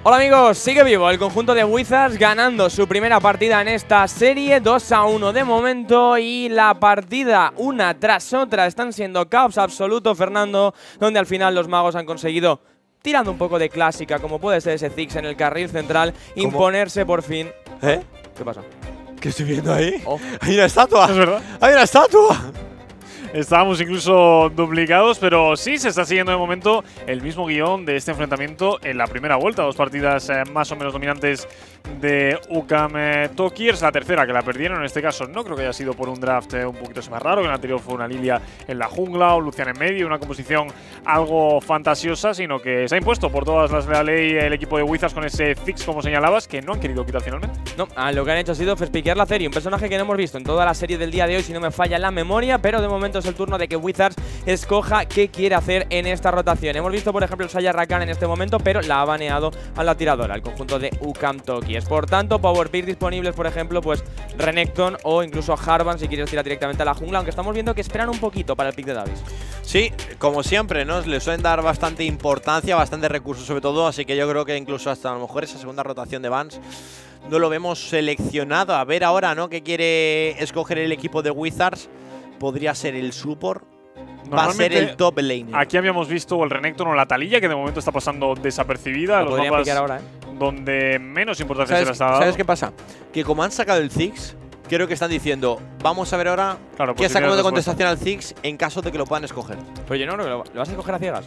Hola amigos, sigue vivo el conjunto de Wizards ganando su primera partida en esta serie, 2-1 de momento, y la partida una tras otra están siendo caos absoluto, Fernando, donde al final los magos han conseguido, tirando un poco de clásica como puede ser ese Ziggs en el carril central, imponerse por fin. ¿Eh? ¿Qué pasa? ¿Qué estoy viendo ahí? Oh. ¡Hay una estatua! Es verdad. ¡Hay una estatua! Estábamos incluso duplicados, pero sí se está siguiendo de momento el mismo guión de este enfrentamiento en la primera vuelta. Dos partidas más o menos dominantes de UCAM Tokiers. La tercera que la perdieron, en este caso no creo que haya sido por un draft un poquito más raro, que en el anterior fue una Lilia en la jungla o Lucian en medio, una composición algo fantasiosa, sino que se ha impuesto por todas las de la ley el equipo de Wizards con ese Ziggs, como señalabas, que no han querido quitar finalmente. No, lo que han hecho ha sido fespikear la serie, un personaje que no hemos visto en toda la serie del día de hoy, si no me falla la memoria, pero de momento es el turno de que Wizards escoja qué quiere hacer en esta rotación. Hemos visto, por ejemplo, el Saya Rakan en este momento, pero la ha baneado a la tiradora, el conjunto de UCAM Tokiers. Por tanto, Power Pick disponibles, por ejemplo, pues Renekton o incluso Harvan si quieres tirar directamente a la jungla, aunque estamos viendo que esperan un poquito para el pick de Davis. Sí, como siempre, ¿no? Le suelen dar bastante importancia, bastante recursos sobre todo, así que yo creo que incluso hasta a lo mejor esa segunda rotación de bans no lo vemos seleccionado. A ver ahora, ¿no? ¿Qué quiere escoger el equipo de Wizards? Podría ser el support. Va a ser el top lane. Aquí habíamos visto el Renekton o la Taliyah, que de momento está pasando desapercibida. Lo podrían picar ahora, donde menos importancia se les ha dado. ¿Sabes qué pasa? Que como han sacado el Ziggs, creo que están diciendo, vamos a ver ahora qué sacamos de contestación al Ziggs en caso de que lo puedan escoger. Pero yo no creo que lo vas a escoger a ciegas.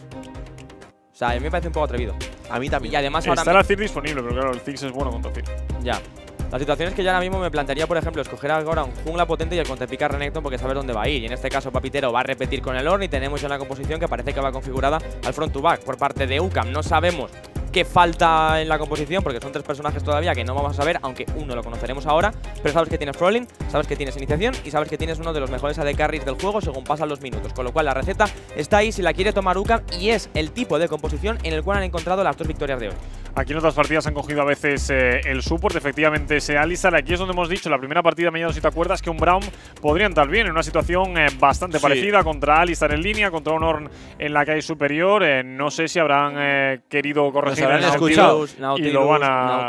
O sea, a mí me parece un poco atrevido. A mí también. Y además está la Ziggs disponible, pero claro, el Ziggs es bueno contra Ziggs. Ya. La situación es que yo ahora mismo me plantearía, por ejemplo, escoger ahora un jungla potente y el contrapicar Renekton porque sabes dónde va a ir. Y en este caso Papitero va a repetir con el Ornn y tenemos ya una composición que parece que va configurada al front to back por parte de UCAM. No sabemos qué falta en la composición porque son tres personajes todavía que no vamos a ver, aunque uno lo conoceremos ahora. Pero sabes que tienes Froling, sabes que tienes iniciación y sabes que tienes uno de los mejores AD carries del juego según pasan los minutos. Con lo cual la receta está ahí si la quiere tomar UCAM y es el tipo de composición en el cual han encontrado las dos victorias de hoy. Aquí en otras partidas han cogido a veces el support, efectivamente ese Alistar. Aquí es donde hemos dicho, la primera partida, Mellado, si te acuerdas, que un Braum podría entrar bien en una situación bastante parecida contra Alistar en línea, contra un Ornn en la calle superior. No sé si habrán querido corregir el Nautilus, y lo van a…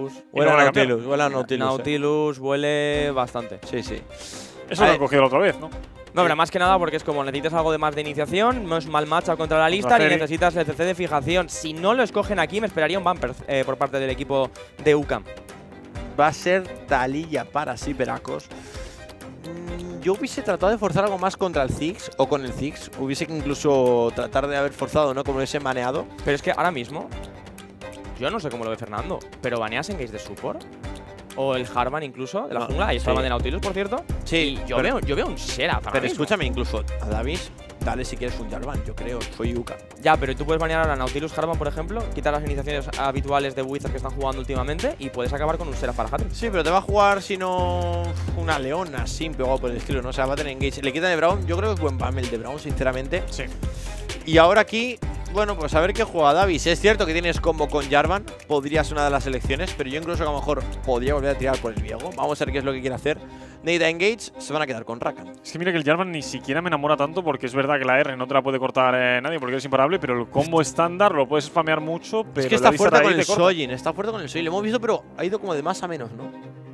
Nautilus huele bastante. Sí, sí. Eso lo han cogido la otra vez, ¿no? No, pero más que nada porque es como necesitas algo de más de iniciación, no es mal matchup contra la lista y necesitas el CC de fijación. Si no lo escogen aquí, me esperaría un bumper por parte del equipo de UCAM. Va a ser Taliyah para Siperacos. Yo hubiese tratado de forzar algo más contra el Ziggs o con el Ziggs. Hubiese que incluso tratar de haber forzado, ¿no? Como ese maneado. Pero es que ahora mismo, yo no sé cómo lo ve Fernando, pero ¿baneas en Engage de support? O el Harman incluso, de la jungla. Ahí está el de Nautilus, por cierto. Sí. Y yo veo un Shera para Pero mismo. escúchame, incluso a Davis, dale si quieres un Jarvan, yo creo. Soy Yuka. Ya, pero tú puedes banear ahora a Nautilus, Harman, por ejemplo, quitar las iniciaciones habituales de Wizards que están jugando últimamente y puedes acabar con un Shera para Hattrick. Sí, pero te va a jugar, si no, una Leona, simple o algo por el estilo, ¿no? O sea, va a tener engage. Le quitan de Braum, yo creo que es buen bump el de Braum, sinceramente. Sí. Y ahora aquí, bueno, pues a ver qué juega Davis. Es cierto que tienes combo con Jarvan, podría ser una de las elecciones, pero yo incluso que a lo mejor podría volver a tirar por el Viego. Vamos a ver qué es lo que quiere hacer. Necesita engage, se van a quedar con Rakan. Es que mira que el Jarvan ni siquiera me enamora tanto porque es verdad que la R no te la puede cortar nadie porque es imparable, pero el combo estándar lo puedes spamear mucho, pero es que está fuerte con el Shojin, está fuerte con el Shojin. Lo hemos visto, pero ha ido como de más a menos, ¿no?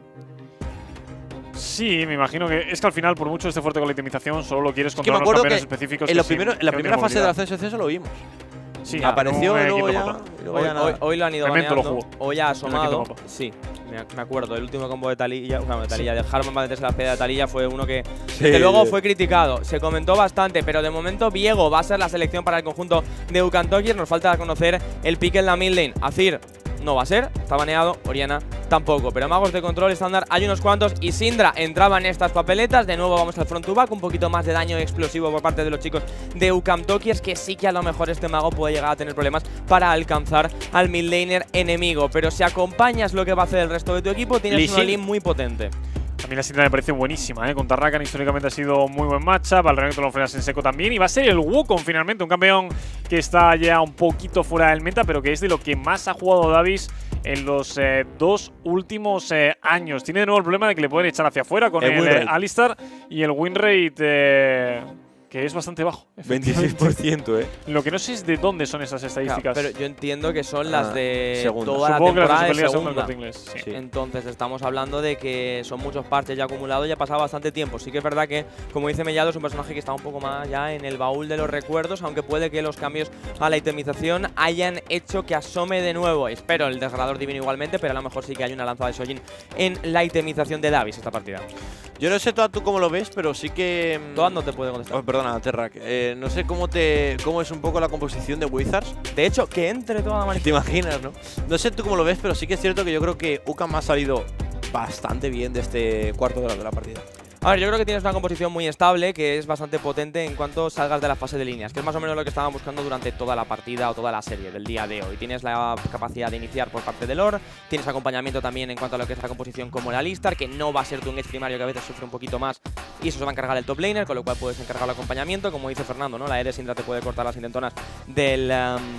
Sí, me imagino que es que al final, por mucho esté fuerte con la itemización, solo lo quieres contra unos campeones específicos. En la primera fase del ascenso lo vimos. Sí, apareció hoy lo han ido baneando. Hoy ha asomado. Sí, me acuerdo. El último combo de Taliyah, de Harman para meterse la pelea de Taliyah fue uno que luego fue criticado. Se comentó bastante, pero de momento Viego va a ser la selección para el conjunto de UCAM Tokiers. Nos falta conocer el pick en la mid lane. Azir no va a ser, está baneado, Oriana tampoco. Pero magos de control estándar hay unos cuantos y Syndra entraba en estas papeletas. De nuevo vamos al front to back, un poquito más de daño explosivo por parte de los chicos de UCAM Tokiers, que sí que a lo mejor este mago puede llegar a tener problemas para alcanzar al mid laner enemigo. Pero si acompañas lo que va a hacer el resto de tu equipo, tienes una lane muy potente. A mí la Syndra me parece buenísima, Contra Rakan históricamente ha sido muy buen matchup. Al Renekton lo frenas en seco también. Y va a ser el Wukong finalmente, un campeón que está ya un poquito fuera del meta, pero que es de lo que más ha jugado Davis en los dos últimos años. Tiene de nuevo el problema de que le pueden echar hacia afuera con el Alistar y el win rate Que es bastante bajo. 26%, Lo que no sé es de dónde son esas estadísticas. Claro, pero yo entiendo que son las de segunda. toda Supongo la temporada que de las segunda. Inglés, sí. Entonces estamos hablando de que son muchos parches ya acumulados y ha pasado bastante tiempo. Sí que es verdad que, como dice Mellado, es un personaje que está un poco más ya en el baúl de los recuerdos, aunque puede que los cambios a la itemización hayan hecho que asome de nuevo. Espero el Desgarrador Divino igualmente, pero a lo mejor sí que hay una lanza de Shojin en la itemización de Davis esta partida. Yo no sé tú cómo lo ves, pero sí que… Toad no te puede contestar. Oh, perdona, Terrak. No sé cómo es un poco la composición de Wizards. De hecho, que entre toda la ¿Te imaginas, no? No sé tú cómo lo ves, pero sí que es cierto que yo creo que UCAM ha salido bastante bien de este cuarto de la partida. A ver, yo creo que tienes una composición muy estable, que es bastante potente en cuanto salgas de la fase de líneas, que es más o menos lo que estaban buscando durante toda la partida o toda la serie del día de hoy. Tienes la capacidad de iniciar por parte de lore, tienes acompañamiento también en cuanto a lo que es la composición como el Alistar, que no va a ser tu engage primario, que a veces sufre un poquito más, y eso se va a encargar el top laner, con lo cual puedes encargar el acompañamiento, como dice Fernando, ¿no? La Ede Syndra te puede cortar las intentonas del…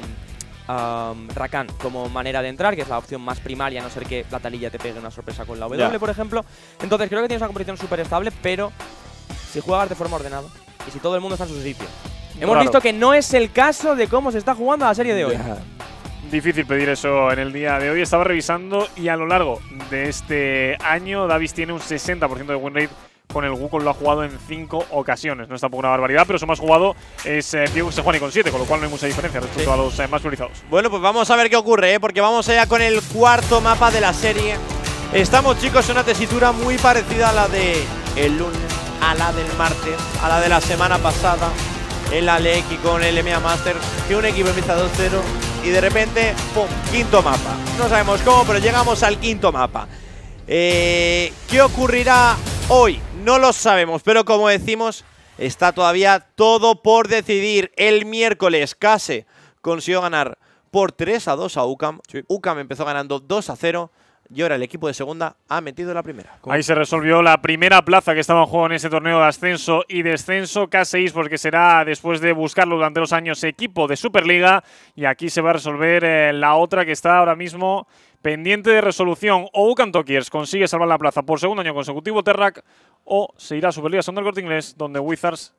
Rakan como manera de entrar, que es la opción más primaria, a no ser que la Taliyah te pegue una sorpresa con la W, por ejemplo. Entonces creo que tienes una composición súper estable, pero si juegas de forma ordenada y si todo el mundo está en su sitio. Hemos visto que no es el caso de cómo se está jugando la serie de hoy. Difícil pedir eso en el día de hoy. Estaba revisando y a lo largo de este año Davis tiene un 60% de win rate. Con el Wukong lo ha jugado en 5 ocasiones. No es tampoco una barbaridad, pero su más jugado es Diego Sejuani con 7, con lo cual no hay mucha diferencia respecto a los más priorizados. Bueno, pues vamos a ver qué ocurre, porque vamos allá con el cuarto mapa de la serie. Estamos, chicos, en una tesitura muy parecida a la de el lunes, a la del martes, a la de la semana pasada, en la LEC con el EMEA Masters, que un equipo empieza 2-0 y de repente, ¡pum!, quinto mapa. No sabemos cómo, pero llegamos al quinto mapa. ¿Qué ocurrirá hoy? No lo sabemos, pero como decimos, está todavía todo por decidir. El miércoles Kase consiguió ganar por 3-2 a UCAM. Sí. UCAM empezó ganando 2-0 y ahora el equipo de segunda ha metido la primera. Ahí se resolvió la primera plaza que estaba en juego en este torneo de ascenso y descenso. Kase eSports, que será, después de buscarlo durante los años, equipo de Superliga. Y aquí se va a resolver la otra que está ahora mismo pendiente de resolución. O UCAM Tokiers consigue salvar la plaza por segundo año consecutivo, Terrak, o se irá a Superliga Segunda Corte Inglés, donde Wizards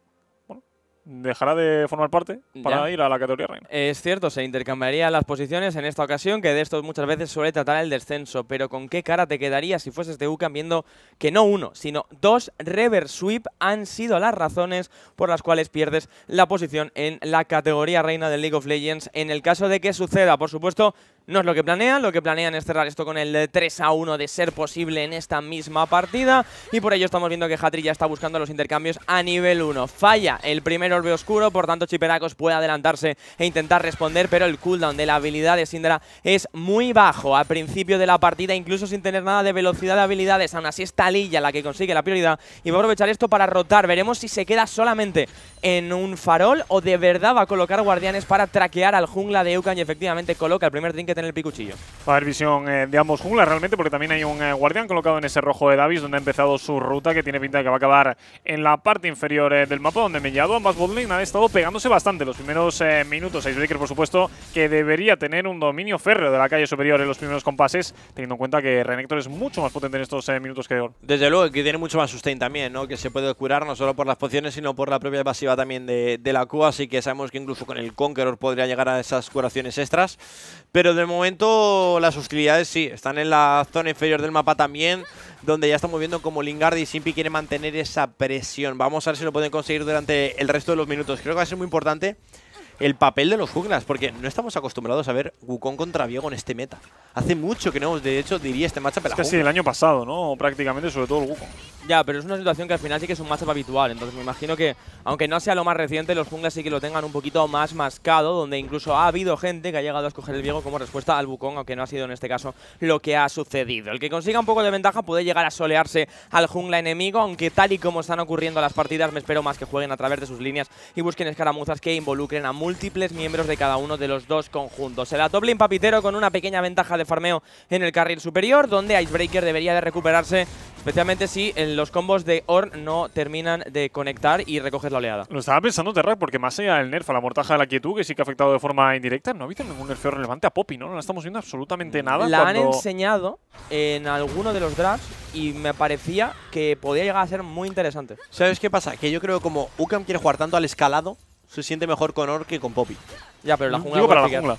dejará de formar parte para ir a la categoría reina. Es cierto, se intercambiarían las posiciones en esta ocasión, que de esto muchas veces suele tratar el descenso, pero ¿con qué cara te quedarías si fueses de UCAM viendo que no uno, sino 2 reverse sweep han sido las razones por las cuales pierdes la posición en la categoría reina del League of Legends? En el caso de que suceda, por supuesto, no es lo que planean es cerrar esto con el 3-1 de ser posible en esta misma partida, y por ello estamos viendo que Hatri ya está buscando los intercambios a nivel 1. Falla el primer orbe oscuro, por tanto Chiperacos puede adelantarse e intentar responder, pero el cooldown de la habilidad de Syndra es muy bajo al principio de la partida, incluso sin tener nada de velocidad de habilidades. Aún así es Taliyah la que consigue la prioridad y va a aprovechar esto para rotar. Veremos si se queda solamente en un farol o de verdad va a colocar guardianes para traquear al jungla de UCAM y efectivamente coloca el primer trinket en el picuchillo. Va a haber visión de ambos junglas realmente, porque también hay un guardián colocado en ese rojo de Davis, donde ha empezado su ruta, que tiene pinta de que va a acabar en la parte inferior del mapa, donde Mellado, ambas botlane, han estado pegándose bastante los primeros minutos. Icebreaker, por supuesto, que debería tener un dominio férreo de la calle superior en los primeros compases, teniendo en cuenta que Renekton es mucho más potente en estos minutos que Or. Desde luego, que tiene mucho más sustain también, ¿no? Que se puede curar no solo por las pociones, sino por la propia evasiva también de la Q, así que sabemos que incluso con el Conqueror podría llegar a esas curaciones extras. Pero de momento las hostilidades sí, están en la zona inferior del mapa también, donde ya estamos viendo como Lingard y Simpi quieren mantener esa presión. Vamos a ver si lo pueden conseguir durante el resto de los minutos. Creo que va a ser muy importante el papel de los junglas, porque no estamos acostumbrados a ver Wukong contra Viego en este meta. Hace mucho que no hemos, de hecho, diría este matchup. Es casi el año pasado, ¿no? Prácticamente, sobre todo el Wukong. Ya, pero es una situación que al final sí que es un matchup habitual. Entonces me imagino que, aunque no sea lo más reciente, los junglas sí que lo tengan un poquito más mascado, donde incluso ha habido gente que ha llegado a escoger el Viego como respuesta al Wukong, aunque no ha sido en este caso lo que ha sucedido. El que consiga un poco de ventaja puede llegar a solearse al jungla enemigo, aunque tal y como están ocurriendo las partidas, me espero más que jueguen a través de sus líneas y busquen escaramuzas que involucren a múltiples múltiples miembros de cada uno de los dos conjuntos. El top lane Papitero con una pequeña ventaja de farmeo en el carril superior, donde Icebreaker debería de recuperarse, especialmente si los combos de Ornn no terminan de conectar y recoger la oleada. Lo estaba pensando, Terra, porque más allá del nerf a la mortaja de la quietud, que sí que ha afectado de forma indirecta, no ha habido ningún nerfeo relevante a Poppy, ¿no? No la estamos viendo absolutamente nada. La han enseñado en alguno de los drafts y me parecía que podía llegar a ser muy interesante. ¿Sabes qué pasa? Que yo creo que como UCAM quiere jugar tanto al escalado, se siente mejor con Ornn que con Poppy. Ya, pero la jungla… Digo para la jungla.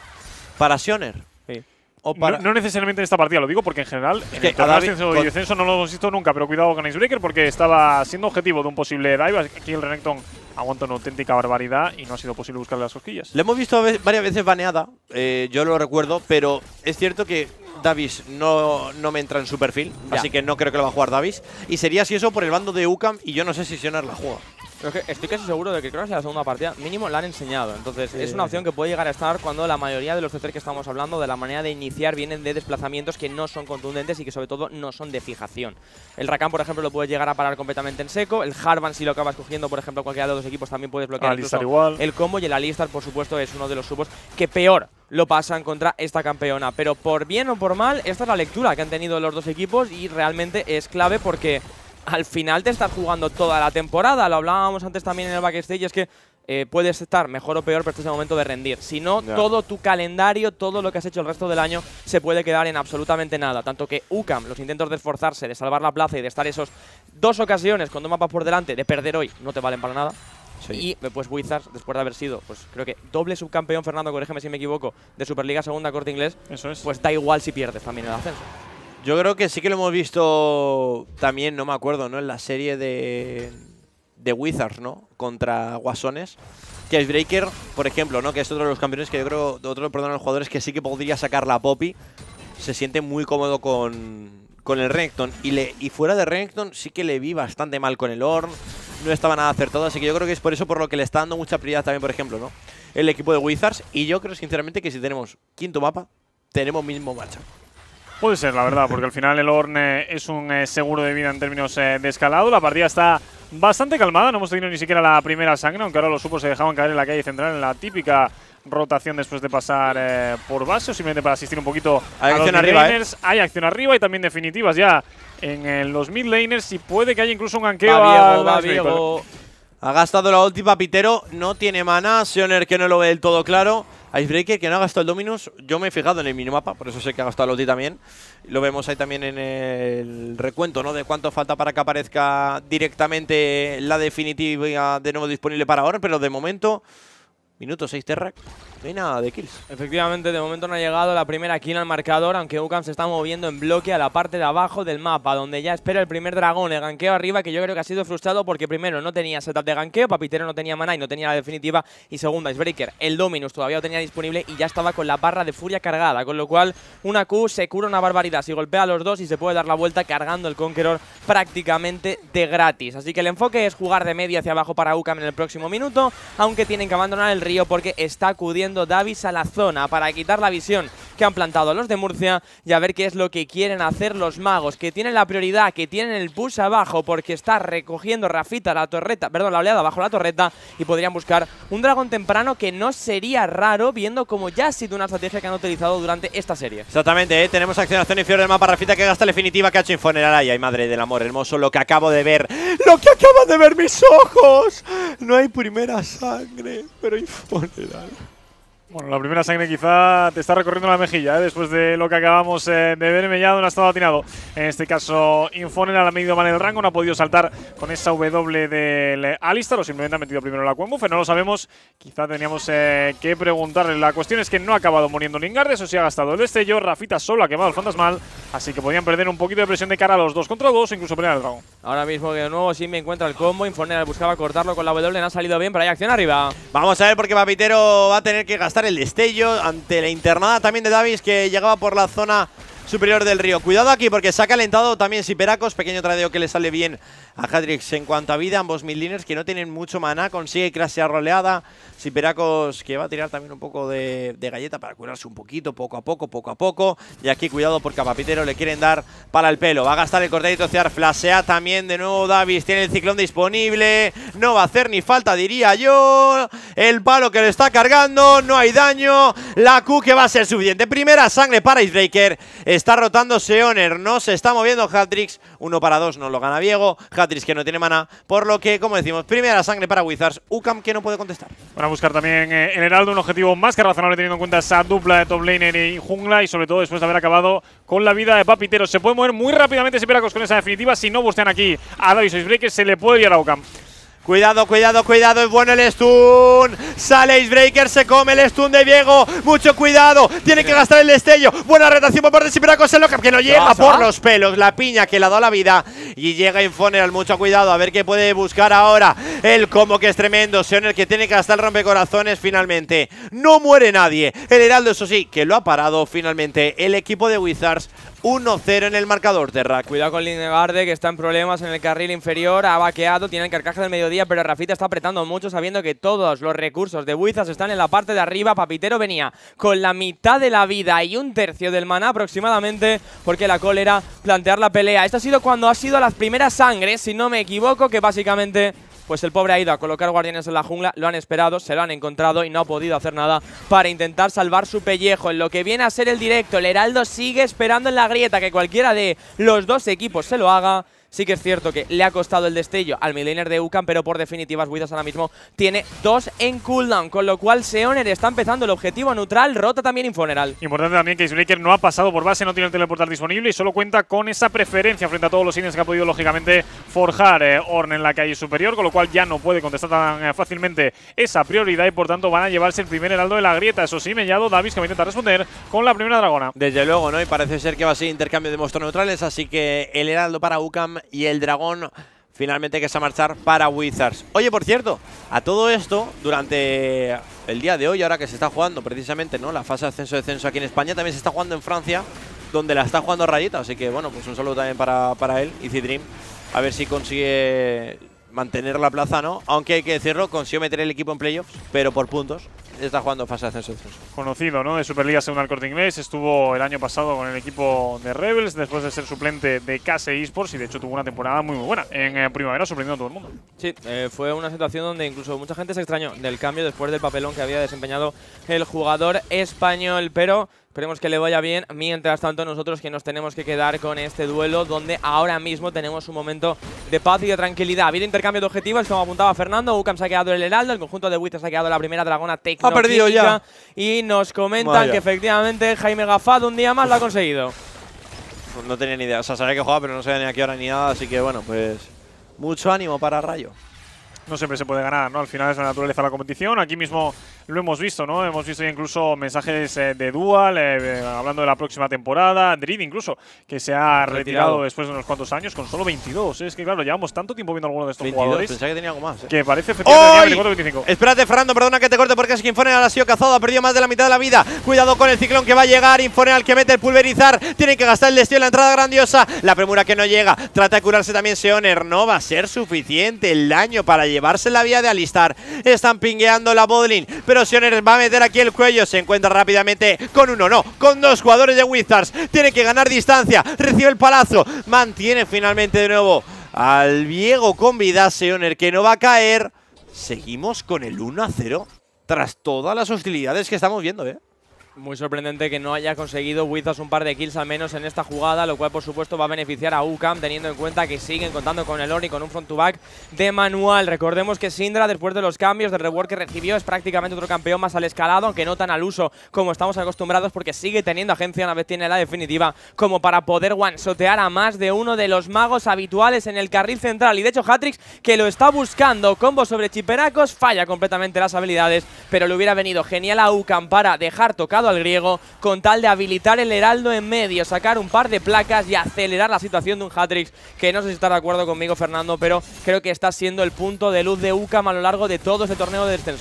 Para Sioner. Sí. O para no necesariamente en esta partida, lo digo porque en general es en que el torneo ascenso y descenso no lo hemos visto nunca, pero cuidado con Icebreaker porque estaba siendo objetivo de un posible dive. Aquí el Renekton aguanta una auténtica barbaridad y no ha sido posible buscarle las cosquillas. Le hemos visto varias veces baneada, yo lo recuerdo, pero es cierto que Davis no me entra en su perfil, así que no creo que lo va a jugar Davis. Y sería así eso por el bando de UCAM y yo no sé si Sioner la juega. Pero es que estoy casi seguro de que creo que es la segunda partida mínimo la han enseñado. Entonces es una opción que puede llegar a estar cuando la mayoría de los CTR que estamos hablando, de la manera de iniciar, vienen de desplazamientos que no son contundentes y que sobre todo no son de fijación. El Rakan, por ejemplo, lo puedes llegar a parar completamente en seco. El Harvan, si lo acabas cogiendo, por ejemplo, cualquiera de los dos equipos, también puedes bloquear incluso el combo. Y el Alistar, por supuesto, es uno de los subos que peor lo pasan contra esta campeona. Pero por bien o por mal, esta es la lectura que han tenido los dos equipos y realmente es clave porque al final te estás jugando toda la temporada. Lo hablábamos antes también en el backstage, es que puedes estar mejor o peor, pero este es el momento de rendir. Si no, todo tu calendario, todo lo que has hecho el resto del año se puede quedar en absolutamente nada. Tanto que UCAM, los intentos de esforzarse, de salvar la plaza y de estar esos 2 ocasiones con 2 mapas por delante, de perder hoy, no te valen para nada. Sí. Y pues Wizards, después de haber sido, pues creo que doble subcampeón, Fernando, corrígeme si me equivoco, de Superliga Segunda Corte Inglés, eso es. Pues da igual si pierdes también el ascenso. Yo creo que sí que lo hemos visto también, no me acuerdo, ¿no? En la serie de Wizards, ¿no? Contra Guasones. Que Icebreaker, por ejemplo, ¿no? Que es otro de los campeones que yo creo, otro de los jugadores que sí que podría sacar la Poppy. Se siente muy cómodo con el Renekton. Y fuera de Renekton sí que le vi bastante mal con el Ornn. No estaba nada acertado, así que yo creo que es por eso por lo que le está dando mucha prioridad también, por ejemplo, ¿no? El equipo de Wizards. Y yo creo sinceramente que si tenemos quinto mapa, tenemos mismo matchup. Puede ser, la verdad, porque al final el Ornn es un seguro de vida en términos de escalado. La partida está bastante calmada, no hemos tenido ni siquiera la primera sangre, aunque ahora los supos se dejaban caer en la calle central en la típica rotación después de pasar por base, o simplemente para asistir un poquito a los midlaners. Hay acción arriba y también definitivas ya en los mid laners y puede que haya incluso un ganqueo va Viego. Ha gastado la ulti Papitero, no tiene mana. Sioner que no lo ve del todo claro. Icebreaker que no ha gastado el Dominus. Yo me he fijado en el minimapa, por eso sé que ha gastado la ulti también. Lo vemos ahí también en el recuento, ¿no? De cuánto falta para que aparezca directamente la definitiva de nuevo disponible para ahora. Pero de momento, minuto 6 Terra, no hay nada de kills. Efectivamente, de momento no ha llegado la primera kill al marcador, aunque UCAM se está moviendo en bloque a la parte de abajo del mapa, donde ya espera el primer dragón, el ganqueo arriba, que yo creo que ha sido frustrado porque primero no tenía setup de ganqueo, Papitero no tenía mana y no tenía la definitiva, y segundo, Icebreaker, el Dominus todavía lo tenía disponible y ya estaba con la barra de furia cargada, con lo cual una Q se cura una barbaridad, si golpea a los dos y se puede dar la vuelta cargando el Conqueror prácticamente de gratis. Así que el enfoque es jugar de medio hacia abajo para UCAM en el próximo minuto, aunque tienen que abandonar el río porque está acudiendo Davis a la zona para quitar la visión que han plantado los de Murcia y a ver qué es lo que quieren hacer los magos, que tienen la prioridad, que tienen el push abajo porque está recogiendo Rafita la torreta, perdón, la oleada bajo la torreta y podrían buscar un dragón temprano que no sería raro viendo como ya ha sido una estrategia que han utilizado durante esta serie. Exactamente, tenemos acción inferior del mapa, Rafita que gasta la definitiva que ha hecho Infonerar. Ay, madre del amor hermoso, lo que acabo de ver, lo que acaban de ver mis ojos. No hay primera sangre, pero Infonerar. Bueno, la primera sangre quizá te está recorriendo la mejilla, después de lo que acabamos de ver. Mellado no ha estado atinado. En este caso, Infonerar ha medido mal el rango, no ha podido saltar con esa W del Alistar, o simplemente ha metido primero la Queen Buff, no lo sabemos. Quizá teníamos que preguntarle. La cuestión es que no ha acabado muriendo Lingard, eso sí ha gastado el destello. Rafita solo ha quemado el fantasmal, así que podían perder un poquito de presión de cara a los 2 contra 2 o incluso pelear el dragón. Ahora mismo que de nuevo Simbi encuentra el combo, Infonerar buscaba cortarlo con la W, no ha salido bien, pero hay acción arriba. Vamos a ver porque Papitero va a tener que gastar el destello ante la internada también de Davis, que llegaba por la zona superior del río. Cuidado aquí porque se ha calentado también Siperacos. Pequeño tradeo que le sale bien a Hatrix en cuanto a vida. Ambos midlaners que no tienen mucho maná. Consigue crashear roleada. Siperacos que va a tirar también un poco de galleta para curarse un poquito, poco a poco. Y aquí cuidado porque a Papitero le quieren dar para el pelo. Va a gastar el cortadito Ciar. Flashea también de nuevo Davis. Tiene el ciclón disponible. No va a hacer ni falta, diría yo. El palo que le está cargando. No hay daño. La Q que va a ser suficiente. Primera sangre para Icebreaker. Está rotando Seoner. No se está moviendo Hatrix. 1 para 2. No lo gana Viego. Hatrix que no tiene mana. Por lo que, como decimos, primera sangre para Wizards. UCAM que no puede contestar. Van a buscar también en Heraldo un objetivo más que razonable teniendo en cuenta esa dupla de top laner y jungla. Y sobre todo después de haber acabado con la vida de Papitero. Se puede mover muy rápidamente Siperacos con esa definitiva. Si no bustean aquí a Davis o Icebreaker, se le puede ir a UCAM. Cuidado, es bueno el stun. Sale Icebreaker, se come el stun de Viego. Mucho cuidado, tiene que gastar el destello. Buena rotación por parte de Siperacos, el Lockup que no llega por los pelos. La piña que le ha dado la vida. Y llega Infoneral, mucho cuidado, a ver qué puede buscar ahora. El combo que es tremendo, Seoner que tiene que gastar el rompecorazones finalmente. No muere nadie. El Heraldo, eso sí, que lo ha parado finalmente el equipo de Wizards. 1-0 en el marcador, Terrac. Cuidado con Lindegarde, que está en problemas en el carril inferior. Ha vaqueado, tiene el carcaje del mediodía, pero Rafita está apretando mucho, sabiendo que todos los recursos de Wizards están en la parte de arriba. Papitero venía con la mitad de la vida y 1/3 del maná aproximadamente, porque la call era plantear la pelea. Esto ha sido cuando ha sido las primeras sangres, si no me equivoco, que básicamente pues el pobre ha ido a colocar guardianes en la jungla, lo han esperado, se lo han encontrado y no ha podido hacer nada para intentar salvar su pellejo. En lo que viene a ser el directo, el Heraldo sigue esperando en la grieta que cualquiera de los dos equipos se lo haga. Sí que es cierto que le ha costado el destello al midlaner de UCAM, pero por definitivas Wizards ahora mismo tiene 2 en cooldown, con lo cual Seoner está empezando el objetivo neutral, rota también Infoneral. Importante también que Icebreaker no ha pasado por base, no tiene el teleportar disponible y solo cuenta con esa preferencia frente a todos los ítems que ha podido lógicamente forjar Ornn en la calle superior, con lo cual ya no puede contestar tan fácilmente esa prioridad y por tanto van a llevarse el primer Heraldo de la grieta. Eso sí, Mellado, Davis que va a intentar responder con la primera dragona. Desde luego, ¿no? Y parece ser que va a ser intercambio de monstruos neutrales, así que el Heraldo para UCAM y el dragón finalmente que se va a marchar para Wizards. Oye, por cierto, a todo esto, durante el día de hoy, ahora que se está jugando precisamente, ¿no?, la fase de ascenso-descenso aquí en España, también se está jugando en Francia, donde la está jugando Rayita, así que bueno, pues un saludo también para él, Easy Dream, a ver si consigue mantener la plaza, ¿no? Aunque hay que decirlo, consiguió meter el equipo en playoffs, pero por puntos. Está jugando fase de ascenso. Conocido, ¿no?, de Superliga según el Corte Inglés. Estuvo el año pasado con el equipo de Rebels después de ser suplente de Case Esports y de hecho tuvo una temporada muy buena en primavera, sorprendiendo a todo el mundo. Sí, fue una situación donde incluso mucha gente se extrañó del cambio después del papelón que había desempeñado el jugador español, pero esperemos que le vaya bien. Mientras tanto, nosotros que nos tenemos que quedar con este duelo donde ahora mismo tenemos un momento de paz y de tranquilidad. Ha habido intercambio de objetivos, como apuntaba Fernando. UCAM se ha quedado el Heraldo, el conjunto de Wizards se ha quedado la primera dragona técnica. Ha perdido ya. Y nos comentan que efectivamente Jaime Gafad un día más lo ha conseguido. Pues no tenía ni idea, o sea, sabía que jugaba, pero no sabía ni a qué hora ni nada, así que bueno, pues mucho ánimo para Rayo. No siempre se puede ganar, ¿no? Al final es la naturaleza de la competición. Aquí mismo lo hemos visto, ¿no? Hemos visto ya incluso mensajes de Dual, hablando de la próxima temporada. Dread incluso, que se ha retirado después de unos cuantos años con solo 22. Es que claro, llevamos tanto tiempo viendo a alguno de estos 22, jugadores. Pensaba que tenía algo más, que parece efectivamente 24-25. Espérate, Fernando, perdona que te corte porque es que Infoneral ha sido cazado, ha perdido más de la mitad de la vida. Cuidado con el ciclón que va a llegar. Infoneral que mete el pulverizar. Tiene que gastar el destello en la entrada grandiosa. La premura que no llega. Trata de curarse también Seoner. No va a ser suficiente el daño para llevarse la vía de Alistar. Están pingueando la botlane, pero Seoner va a meter aquí el cuello. Se encuentra rápidamente con uno, no, con dos jugadores de Wizards. Tiene que ganar distancia. Recibe el palazo. Mantiene finalmente de nuevo al Viego con vida. Seoner que no va a caer. Seguimos con el 1-0 tras todas las hostilidades que estamos viendo, Muy sorprendente que no haya conseguido Wizards un par de kills al menos en esta jugada, lo cual por supuesto va a beneficiar a UCAM, teniendo en cuenta que siguen contando con el Ornn y con un front to back de manual. Recordemos que Syndra, después de los cambios del rework que recibió, es prácticamente otro campeón más al escalado, aunque no tan al uso como estamos acostumbrados, porque sigue teniendo agencia una vez tiene la definitiva, como para poder one-shotear a más de uno de los magos habituales en el carril central. Y de hecho Hatrix, que lo está buscando, combo sobre Siperacos, falla completamente las habilidades, pero le hubiera venido genial a UCAM para dejar tocado al griego con tal de habilitar el Heraldo en medio, sacar un par de placas y acelerar la situación de un Hatrix, que no sé si está de acuerdo conmigo, Fernando, pero creo que está siendo el punto de luz de UCAM a lo largo de todo este torneo de descenso.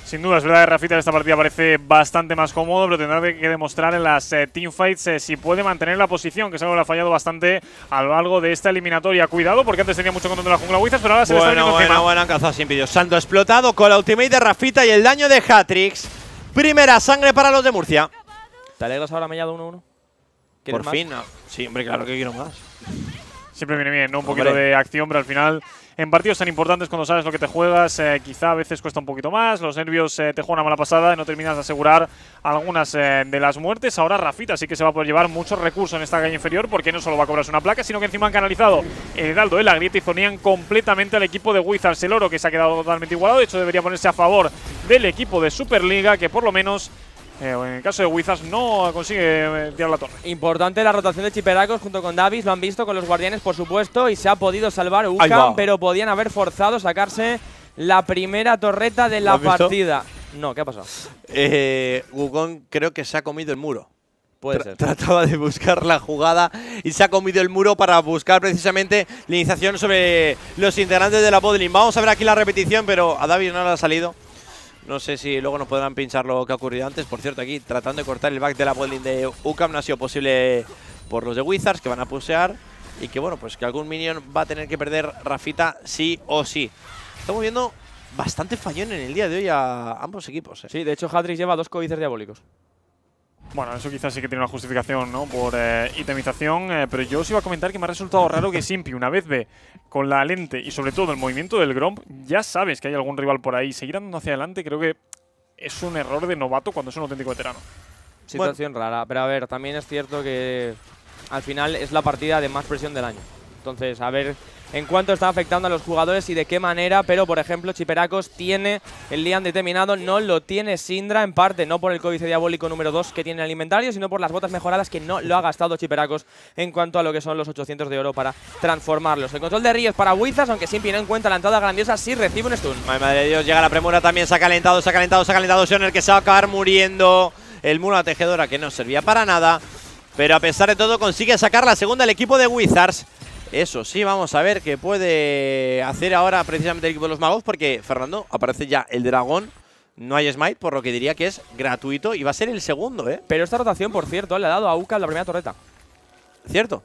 Sin duda, es verdad que Rafita en esta partida parece bastante más cómodo, pero tendrá que demostrar en las teamfights si puede mantener la posición, que es algo que le ha fallado bastante a lo largo de esta eliminatoria. Cuidado, porque antes tenía mucho control de la jungla Wizards, pero ahora se le está viniendo encima. Bueno, han cazado sin vídeo. Salto explotado con la ultimate de Rafita y el daño de Hatrix. Primera sangre para los de Murcia. ¿Te alegras ahora mellado 1-1? Por fin, no. Sí, hombre, claro que quiero más. Siempre viene bien, ¿no? Un poquito de acción, pero al final, en partidos tan importantes, cuando sabes lo que te juegas, quizá a veces cuesta un poquito más. Los nervios te juegan una mala pasada y no terminas de asegurar algunas de las muertes. Ahora Rafita sí que se va a poder llevar muchos recursos en esta calle inferior, porque no solo va a cobrarse una placa, sino que encima han canalizado el heraldo de la grieta y zonean completamente al equipo de Wizards. El oro que se ha quedado totalmente igualado. De hecho, debería ponerse a favor del equipo de Superliga, que por lo menos en el caso de Wizards no consigue tirar la torre. Importante la rotación de Chiperacos junto con Davis, lo han visto con los guardianes por supuesto y se ha podido salvar UCAM, pero podían haber forzado sacarse la primera torreta de la partida. No, ¿qué ha pasado? Wukong creo que se ha comido el muro. Puede ser. Trataba de buscar la jugada y se ha comido el muro para buscar precisamente la iniciación sobre los integrantes de la botlane. Vamos a ver aquí la repetición, pero a Davis no le ha salido. No sé si luego nos podrán pinchar lo que ha ocurrido antes. Por cierto, aquí tratando de cortar el back de la botlane de UCAM no ha sido posible por los de Wizards, que van a pusear. Y que bueno, pues que algún minion va a tener que perder Rafita sí o sí. Estamos viendo bastante fallón en el día de hoy a ambos equipos. Sí, de hecho Hatrix lleva 2 códices diabólicos. Bueno, eso quizás sí que tiene una justificación, ¿no? Por itemización, pero yo os iba a comentar que me ha resultado raro que Simpi, una vez ve con la lente y sobre todo el movimiento del Gromp, ya sabes que hay algún rival por ahí. Seguir andando hacia adelante creo que es un error de novato cuando es un auténtico veterano. Situación rara, pero a ver, también es cierto que al final es la partida de más presión del año. Entonces, a ver en cuánto está afectando a los jugadores y de qué manera, pero por ejemplo Chiperacos tiene el Lian determinado, no lo tiene Syndra en parte, no por el códice diabólico número 2 que tiene en el inventario, sino por las botas mejoradas que no lo ha gastado Chiperacos en cuanto a lo que son los 800 de oro para transformarlos. El control de Ríos para Wizards, aunque Simpi no encuentra la entrada grandiosa, sí recibe un stun. Ay, madre de Dios, llega la premura también, se ha calentado Sion, que se va a acabar muriendo. El muro a tejedora que no servía para nada, pero a pesar de todo consigue sacar la segunda el equipo de Wizards. Eso sí, vamos a ver qué puede hacer ahora precisamente el equipo de los magos, porque, Fernando, aparece ya el dragón. No hay smite, por lo que diría que es gratuito y va a ser el segundo, ¿eh? Pero esta rotación, por cierto, le ha dado a UCAM la primera torreta. ¿Cierto?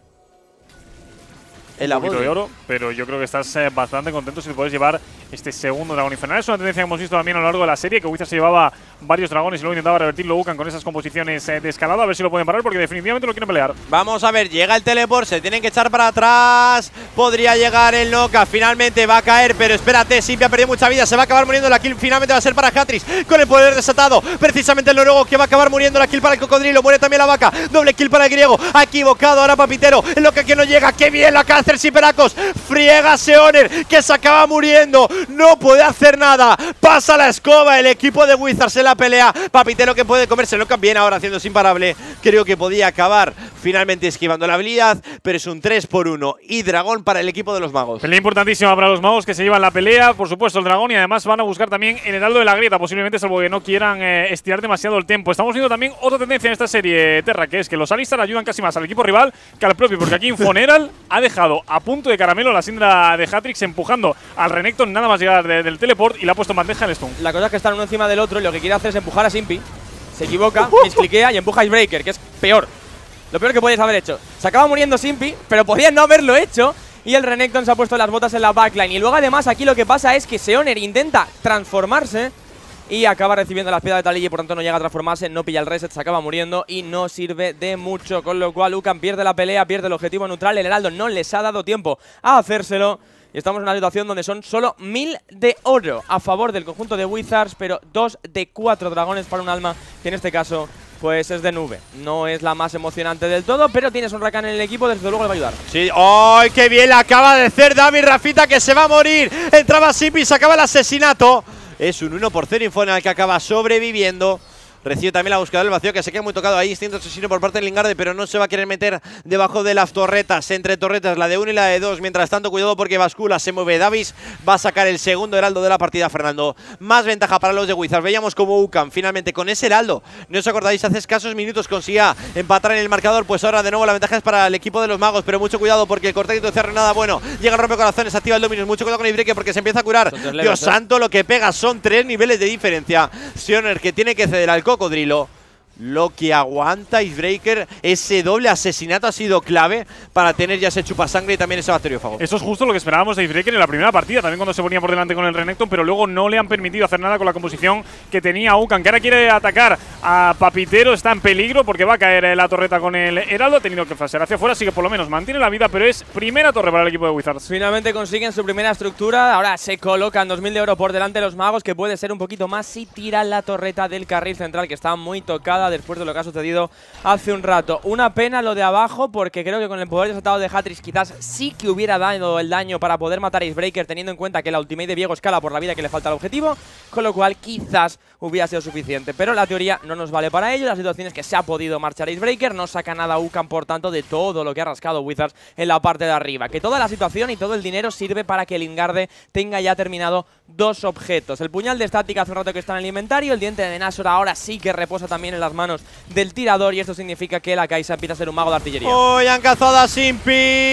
Un poquito de oro, pero yo creo que estás bastante contento si te puedes llevar este segundo dragón infernal. Es una tendencia que hemos visto también a lo largo de la serie, que Wizards se llevaba varios dragones y luego intentaba revertirlo UCAM con esas composiciones de escalada, a ver si lo pueden parar, porque definitivamente lo quieren pelear. Vamos a ver, llega el teleport, se tienen que echar para atrás, podría llegar el Noca, finalmente va a caer, pero espérate, Simpi ha perdido mucha vida, se va a acabar muriendo, la kill finalmente va a ser para Hatrix, con el poder desatado, precisamente el noruego que va a acabar muriendo, la kill para el cocodrilo, muere también la vaca, doble kill para el griego, ha equivocado ahora Papitero, en lo que no llega, qué bien la cáncer Chiperacos, friega Seoner, que se acaba muriendo, no puede hacer nada, pasa la escoba el equipo de Wizards en la pelea. Papitero que puede comerse, lo bien ahora haciéndose imparable, creo que podía acabar finalmente esquivando la habilidad, pero es un 3-1 y dragón para el equipo de los magos. Pelea importantísima para los magos que se llevan la pelea, por supuesto el dragón, y además van a buscar también el heraldo de la grieta, posiblemente, salvo que no quieran estirar demasiado el tiempo. Estamos viendo también otra tendencia en esta serie, Terra, que es que los Alistar ayudan casi más al equipo rival que al propio, porque aquí Infoneral ha dejado a punto de caramelo la Syndra de Hatrix, empujando al Renekton nada más llegar del teleport y le ha puesto en bandeja el stun. La cosa es que están uno encima del otro y lo que quiere hacer es empujar a Simpi. Se equivoca, miscliquea y empuja a Icebreaker, que es peor. Lo peor que podías haber hecho. Se acaba muriendo Simpi, pero podías no haberlo hecho. Y el Renekton se ha puesto las botas en la backline. Y luego además aquí lo que pasa es que Seoner intenta transformarse y acaba recibiendo las piedras de Taliyah y por tanto no llega a transformarse, no pilla el reset, se acaba muriendo y no sirve de mucho. Con lo cual UCAM pierde la pelea, pierde el objetivo neutral. El heraldo no les ha dado tiempo a hacérselo. Y estamos en una situación donde son solo 1000 de oro a favor del conjunto de Wizards, pero 2 de 4 dragones para un alma, que en este caso pues es de nube. No es la más emocionante del todo, pero tienes un Rakan en el equipo, desde luego le va a ayudar. Sí, ¡ay, qué bien la acaba de hacer David Rafita, que se va a morir! Entraba Simpi, se acaba el asesinato. Es un 1-0 Infoneral que acaba sobreviviendo. Recibe también la búsqueda del vacío, que se queda muy tocado ahí. Instinto asesino por parte de Lingarde, pero no se va a querer meter debajo de las torretas. Entre torretas, la de 1 y la de 2. Mientras tanto, cuidado porque bascula, se mueve Davis. Va a sacar el segundo heraldo de la partida, Fernando. Más ventaja para los de Wizards. Veíamos como UCAM finalmente con ese heraldo, no os acordáis, hace escasos minutos conseguía empatar en el marcador. Pues ahora de nuevo la ventaja es para el equipo de los magos, pero mucho cuidado porque el cortadito de cierre nada bueno. Llega el rompecorazones, activa el Dominus. Mucho cuidado con Icebreaker porque se empieza a curar. Dios santo, lo que pega son 3 niveles de diferencia. Sioner que tiene que ceder al cocodrilo. Lo que aguanta Icebreaker, ese doble asesinato ha sido clave para tener ya ese chupasangre y también ese bacteriófago. Eso es justo lo que esperábamos de Icebreaker en la primera partida, también cuando se ponía por delante con el Renekton, pero luego no le han permitido hacer nada con la composición que tenía UCAM, que ahora quiere atacar a Papitero. Está en peligro porque va a caer la torreta con el heraldo, ha tenido que flashear hacia afuera, así que por lo menos mantiene la vida, pero es primera torre para el equipo de Wizards. Finalmente consiguen su primera estructura, ahora se colocan 2000 de oro por delante de los magos, que puede ser un poquito más si tiran la torreta del carril central, que está muy tocada después de lo que ha sucedido hace un rato. Una pena lo de abajo, porque creo que con el poder desatado de Hatrix quizás sí que hubiera dado el daño para poder matar a Icebreaker, teniendo en cuenta que la ultimate de Viego escala por la vida que le falta al objetivo, con lo cual quizás hubiera sido suficiente. Pero la teoría no nos vale para ello. La situación es que se ha podido marchar a Icebreaker, no saca nada UCAM, por tanto, de todo lo que ha rascado Wizards en la parte de arriba. Que toda la situación y todo el dinero sirve para que Lingarde tenga ya terminado 2 objetos. El puñal de estática hace un rato que está en el inventario, el diente de Nashor ahora sí que reposa también en las manos del tirador, y esto significa que la Kai'Sa empieza a ser un mago de artillería. ¡Hoy han cazado a Simpi!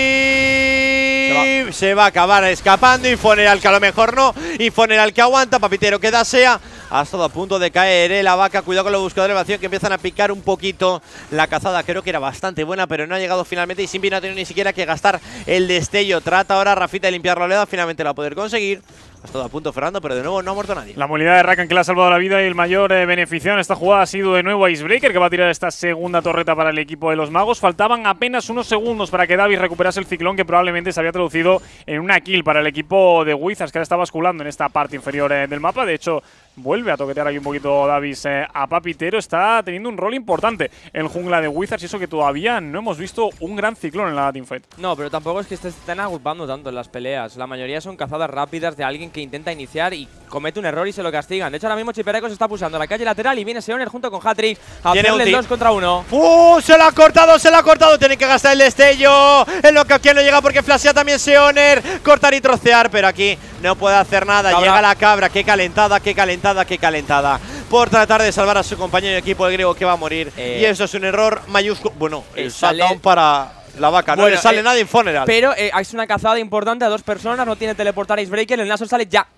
Se va a acabar escapando. Infoneral que a lo mejor no. Infoneral que aguanta. Papitero que da sea. Ha estado a punto de caer la vaca. Cuidado con los buscadores de vacío que empiezan a picar un poquito. La cazada creo que era bastante buena, pero no ha llegado finalmente. Y Simpi no ha tenido ni siquiera que gastar el destello. Trata ahora Rafita de limpiar la oleada. Finalmente la va a poder conseguir. Ha estado a punto Fernando, pero de nuevo no ha muerto nadie. La movilidad de Rakan que le ha salvado la vida, y el mayor beneficio en esta jugada ha sido de nuevo a Icebreaker, que va a tirar esta segunda torreta para el equipo de los magos. Faltaban apenas unos segundos para que Davis recuperase el ciclón, que probablemente se había traducido en una kill para el equipo de Wizards, que ahora está basculando en esta parte inferior del mapa. De hecho, vuelve a toquetear aquí un poquito Davis a Papitero. Está teniendo un rol importante en jungla de Wizards, y eso que todavía no hemos visto un gran ciclón en la teamfight. No, pero tampoco es que estén agrupando tanto en las peleas. La mayoría son cazadas rápidas de alguien que intenta iniciar y comete un error y se lo castigan. De hecho, ahora mismo Chipereco se está pulsando a la calle lateral y viene Seoner junto con Hatrix a hacerle el 2 contra 1. Se lo ha cortado, se lo ha cortado. Tiene que gastar el destello. En lo que aquí no llega porque flashea también Seoner. Cortar y trocear, pero aquí no puede hacer nada. Cabra. Llega la cabra. Qué calentada, qué calentada, qué calentada. Por tratar de salvar a su compañero de equipo, el griego, que va a morir. Y eso es un error mayúsculo. Bueno, el shutdown para la vaca. No le sale nada Infoneral. Pero es una cazada importante a 2 personas. No tiene teleportar a Icebreaker. El Nashor sale ya.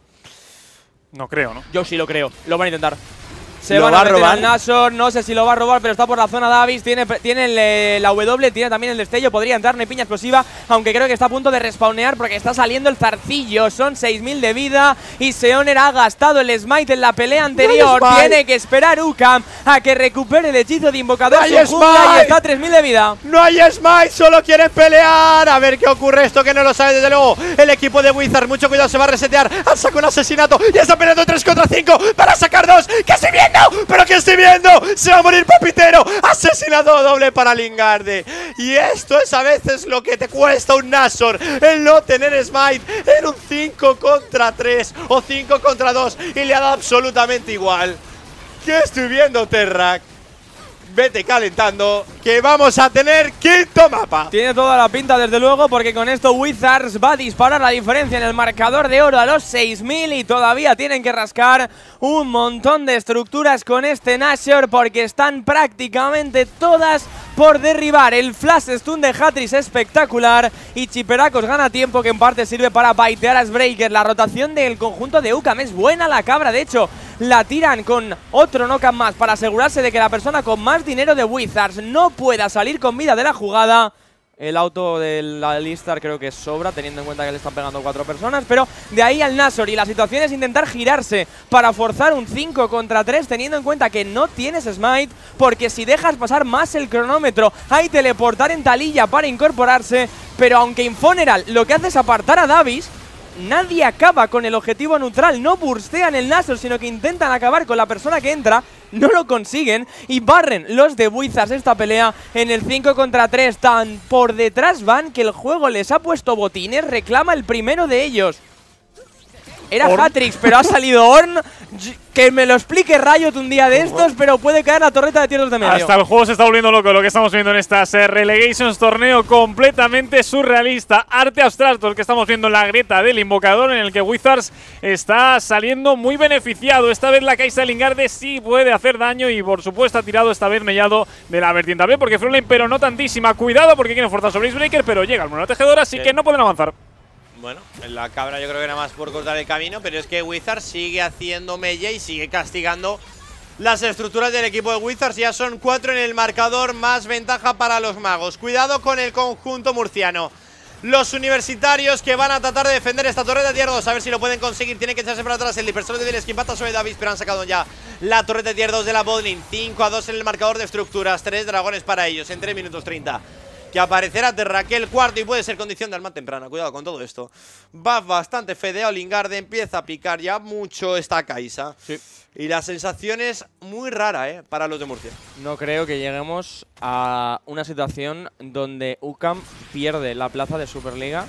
No creo, ¿no? Yo sí lo creo. Lo van a intentar. Se van a meter al Nashor, no sé si lo va a robar, pero está por la zona Davis, tiene la W, tiene también el destello, podría entrar una piña explosiva, aunque creo que está a punto de respawnear porque está saliendo el zarcillo. Son 6000 de vida y Seoner ha gastado el smite en la pelea anterior. Tiene que esperar UCAM a que recupere el hechizo de invocador y está a 3000 de vida. No hay smite, solo quieren pelear. A ver qué ocurre, esto que no lo sabe desde luego el equipo de Wizards. Mucho cuidado, se va a resetear. Han sacado un asesinato y está peleando 3 contra 5 para sacar 2. ¡Que estoy viendo! ¡Pero que estoy viendo! ¡Se va a morir Papitero! ¡Asesinado doble para Lingarde! Y esto es a veces lo que te cuesta un Nashor, el no tener smite en un 5 contra 3 o 5 contra 2, y le ha dado absolutamente igual. ¿Qué estoy viendo, Terrak? Vete calentando, que vamos a tener quinto mapa. Tiene toda la pinta, desde luego, porque con esto Wizards va a disparar la diferencia en el marcador de oro a los 6000 y todavía tienen que rascar un montón de estructuras con este Nashor porque están prácticamente todas por derribar. El flash stun de Hatrix espectacular y Chiperacos gana tiempo, que en parte sirve para baitear a Icebreaker. La rotación del conjunto de UCAM es buena. La cabra, de hecho, la tiran con otro knockdown más para asegurarse de que la persona con más dinero de Wizards no pueda salir con vida de la jugada. El auto del Alistar creo que sobra, teniendo en cuenta que le están pegando 4 personas. Pero de ahí al Nashor, y la situación es intentar girarse para forzar un 5 contra 3, teniendo en cuenta que no tienes smite, porque si dejas pasar más el cronómetro, hay teleportar en Taliyah para incorporarse. Pero aunque Infoneral lo que hace es apartar a Davis, nadie acaba con el objetivo neutral. No burstean el Nashor, sino que intentan acabar con la persona que entra. No lo consiguen y barren los de Wizards esta pelea en el 5 contra 3. Tan por detrás van que el juego les ha puesto botines. Reclama el primero de ellos. Era Hatrix, pero ha salido Ornn. Que me lo explique Riot un día de estos, pero puede caer la torreta de tier 2 de medio. Hasta el juego se está volviendo loco lo que estamos viendo en estas Relegations, torneo completamente surrealista. Arte abstracto, el que estamos viendo en la grieta del invocador, en el que Wizards está saliendo muy beneficiado. Esta vez la Kai'Sa de Lingarde sí puede hacer daño y por supuesto ha tirado esta vez mellado de la vertiente B, porque Frontline, pero no tantísima. Cuidado porque quieren forzar sobre Icebreaker, pero llega el mono tejedor, así que no pueden avanzar. Bueno, en la cabra yo creo que era más por cortar el camino, pero es que Wizards sigue haciendo mella y sigue castigando las estructuras del equipo de Wizards. Ya son 4 en el marcador, más ventaja para los magos. Cuidado con el conjunto murciano. Los universitarios que van a tratar de defender esta torreta de tier 2, a ver si lo pueden conseguir. Tienen que echarse para atrás el dispersor de Diles que impacta sobre Davis, pero han sacado ya la torreta de tier 2 de la botlane. 5-2 en el marcador de estructuras, 3 dragones para ellos en 3 minutos 30. Que aparecerá Terraquel cuarto y puede ser condición de alma temprana. Cuidado con todo esto. Va bastante fedeado Lingarde. Empieza a picar ya mucho esta Kai'Sa. Sí. Y la sensación es muy rara, para los de Murcia. No creo que lleguemos a una situación donde UCAM pierde la plaza de Superliga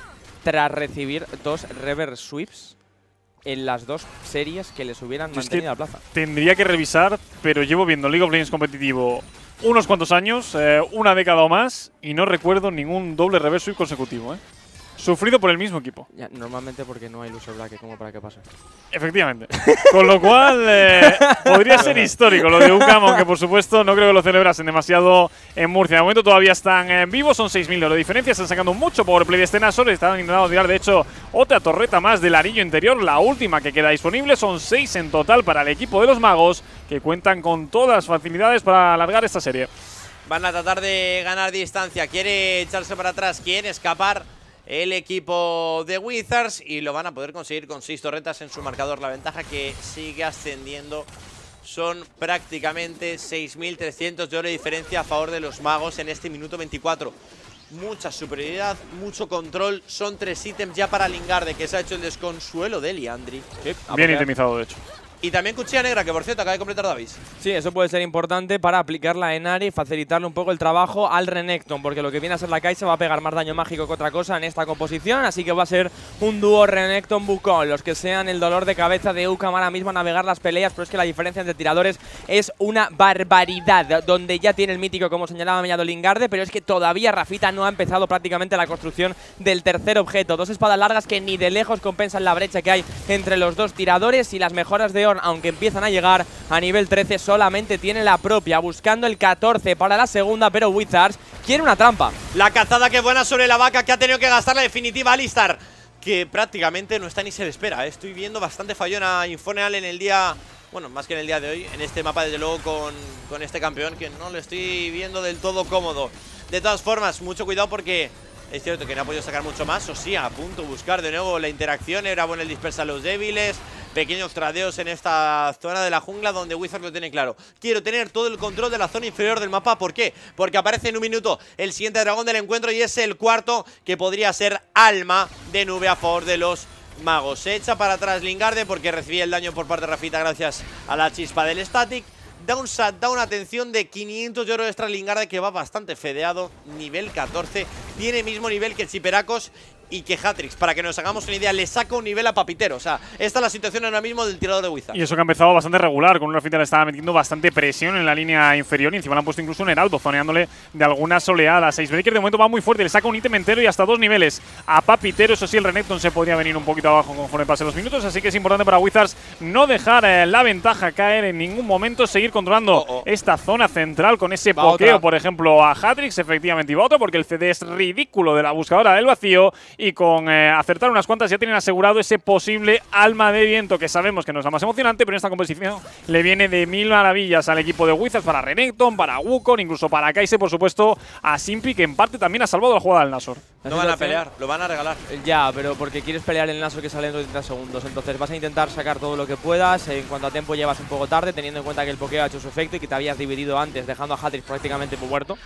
tras recibir 2 reverse sweeps en las 2 series que les hubieran mantenido la plaza. Tendría que revisar, pero llevo viendo League of Legends competitivo unos cuantos años, una década o más, y no recuerdo ningún doble reverse sweep consecutivo, sufrido por el mismo equipo. Ya, normalmente porque no hay loser black, como para que pase. Efectivamente. Con lo cual, podría ser histórico lo de UCAM, aunque por supuesto no creo que lo celebrasen demasiado en Murcia. De momento todavía están vivos, son 6.000 de diferencia, están sacando mucho powerplay de este Nashor, están intentando tirar de hecho otra torreta más del anillo interior, la última que queda disponible. Son 6 en total para el equipo de los magos, que cuentan con todas las facilidades para alargar esta serie. Van a tratar de ganar distancia, quiere echarse para atrás, quiere escapar el equipo de Wizards y lo van a poder conseguir con 6 torretas en su marcador. La ventaja que sigue ascendiendo son prácticamente 6.300 de oro de diferencia a favor de los magos en este minuto 24. Mucha superioridad, mucho control. Son 3 ítems ya para Lingarde, que se ha hecho el desconsuelo de Liandry. Bien itemizado, de hecho. Y también Cuchilla Negra, que por cierto acaba de completar Davis. Sí, eso puede ser importante para aplicarla en área y facilitarle un poco el trabajo al Renekton, porque lo que viene a ser la Kai'Sa va a pegar más daño mágico que otra cosa en esta composición, así que va a ser un dúo Renekton-Wukong, los que sean el dolor de cabeza de UCAM ahora mismo a navegar las peleas, pero es que la diferencia entre tiradores es una barbaridad, donde ya tiene el mítico, como señalaba Mellado, Lingarde, pero es que todavía Rafita no ha empezado prácticamente la construcción del tercer objeto. 2 espadas largas que ni de lejos compensan la brecha que hay entre los 2 tiradores, y las mejoras de aunque empiezan a llegar a nivel 13, solamente tiene la propia, buscando el 14 para la segunda, pero Wizards quiere una trampa. La cazada que buena sobre la vaca, que ha tenido que gastar la definitiva Alistar, que prácticamente no está ni se le espera. Estoy viendo bastante fallón a Infoneal en el día, bueno, más que en el día de hoy, en este mapa desde luego con este campeón, que no lo estoy viendo del todo cómodo. De todas formas, mucho cuidado porque es cierto que no ha podido sacar mucho más, o sí, a punto de buscar de nuevo la interacción. Era bueno el dispersar a los débiles, pequeños tradeos en esta zona de la jungla donde Wizards lo tiene claro. Quiero tener todo el control de la zona inferior del mapa. ¿Por qué? Porque aparece en un minuto el siguiente dragón del encuentro y es el cuarto, que podría ser alma de nube a favor de los magos. Se echa para atrás Lingarde porque recibía el daño por parte de Rafita gracias a la chispa del static. Da un shutdown, atención, de 500 de oro extra Lingarde, que va bastante fedeado, nivel 14. Tiene mismo nivel que Chiperacos y que Hatrix. Para que nos hagamos una idea, le saca un nivel a Papitero. O sea, esta es la situación ahora mismo del tirador de Wizards. Y eso que ha empezado bastante regular. Con una Rafita le estaba metiendo bastante presión en la línea inferior y encima le han puesto incluso un heraldo, zoneándole de algunas oleadas. Icebreaker de momento va muy fuerte, le saca un ítem entero y hasta 2 niveles a Papitero. Eso sí, el Renekton se podía venir un poquito abajo conforme pasen los minutos, así que es importante para Wizards no dejar la ventaja caer en ningún momento, seguir controlando esta zona central con ese pokeo, por ejemplo, a Hatrix. Efectivamente, y va otro porque el CD es ridículo de la buscadora del vacío, y con acertar unas cuantas ya tienen asegurado ese posible alma de viento, que sabemos que no es la más emocionante, pero en esta composición le viene de mil maravillas al equipo de Wizards, para Renekton, para Wukong, incluso para Kai'Sa, por supuesto a Simpi, que en parte también ha salvado la jugada del Nashor. No van a pelear, lo van a regalar. Ya, pero porque quieres pelear el Nashor que sale dentro de 30 segundos. Entonces vas a intentar sacar todo lo que puedas. En cuanto a tiempo llevas un poco tarde, teniendo en cuenta que el pokeo ha hecho su efecto y que te habías dividido antes, dejando a Hatrix prácticamente muerto.